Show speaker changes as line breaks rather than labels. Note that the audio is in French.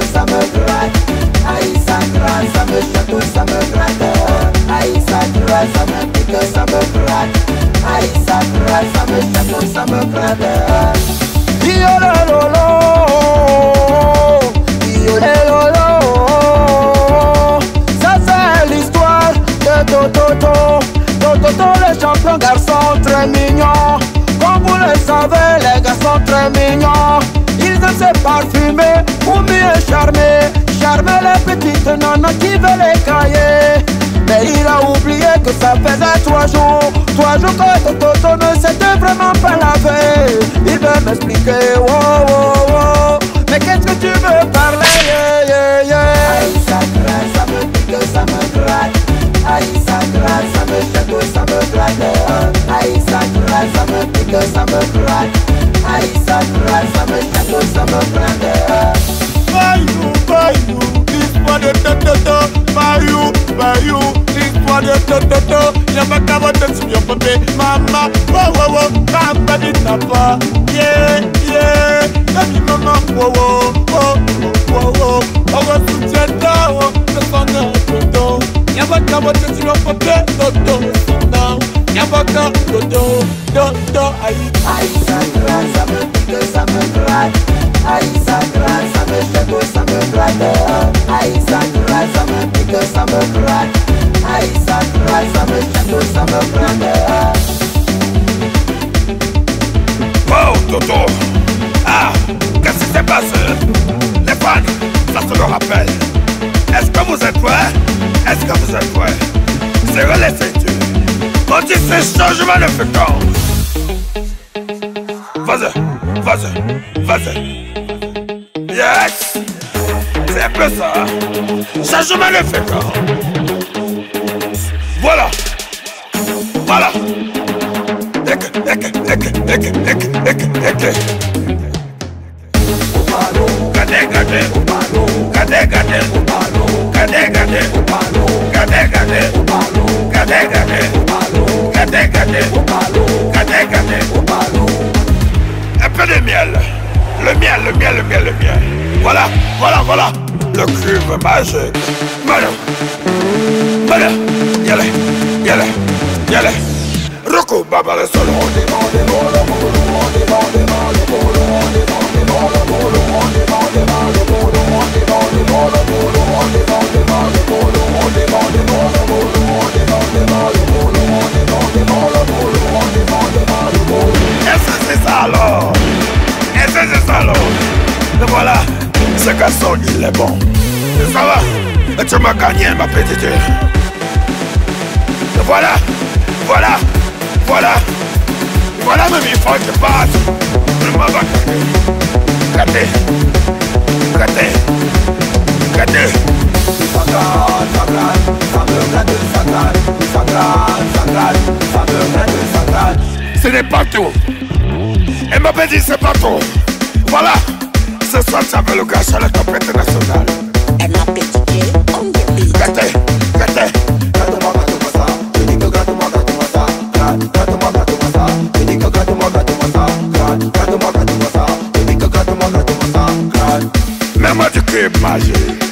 ça me gratte. Aïe ça gratte, ça me chatouille, ça me gratte. Aïe ça gratte, ça me pique, ça me gratte. Aïe ça gratte, ça me chatouille, ça me gratte. Yo-lo-lo-lo, yo-lo-lo-lo. Ça c'est l'histoire de Toto. Toto le champion garçon très mignon. Comme vous le savez, les garçons très mignons, ils aiment se parfumer ou mieux charmer. Charmer les petites nanas qui veulent les cailler. Mais il a oublié que ça faisait 3 jours que Toto ne s'était vraiment pas lavé. Il veut m'expliquer, wow, wow, wow. Mais qu'est-ce que tu veux parler, yeah, yeah. Aïe ça gratte, ça me pique, ça me gratte. Aïe ça gratte, ça me chatouille, ça me gratte. Aïe ça gratte, ça me pique, ça me gratte. Aïe ça gratte, ça me chatouille, ça me gratte.
Bayou, l'histoire de Toto. Bayou, l'histoire de Toto. Y'a pas qu'à voter sur mon pépé. Maman, wow, wow, wow, papa dit ta pas. Yeah, yeah, baby maman, wow, wow, wow, wow, wow. On va soutien d'or, le son de Toto. Y'a pas qu'à voter sur mon pépé. Toto, son nom. Y'a pas qu'à Toto, aïe.
Aïe ça gratte, ça me pique, ça me gratte. Aïe ça gratte, ça me chatouille, ça me gratte. Aïe ça gratte, ça me pique, ça me gratte. Aïe ça gratte, ça me chatouille, ça me gratte.
Oh Toto. Ah, qu'est-ce qui s'est passé? Les fans, ça se le rappelle. Est-ce que vous êtes prêts? Est-ce que vous êtes prêts? Serrez les ceintures. On dit c'est changement de fréquence. Vas-y. Yes. C'est un peu ça. Changement de fréquence. Voilà. Un peu de miel. Le miel. Voilà. Le cuve magique. Voilà. Yale. Roko baba le solo. Est-ce que c'est ça alors? Voilà, ce garçon il est bon. Ça va? Tu m'as gagné ma petite. Voilà, même il faut que tu passes. Je m'en vais. Gâté. Ce n'est pas tout. Elle m'a dit c'est pas tout. Voilà. Ce soir j'avais le gars sur la top internationale.
Elle m'a pétillé on the beat.
Gâté. Mets-moi du cube magique.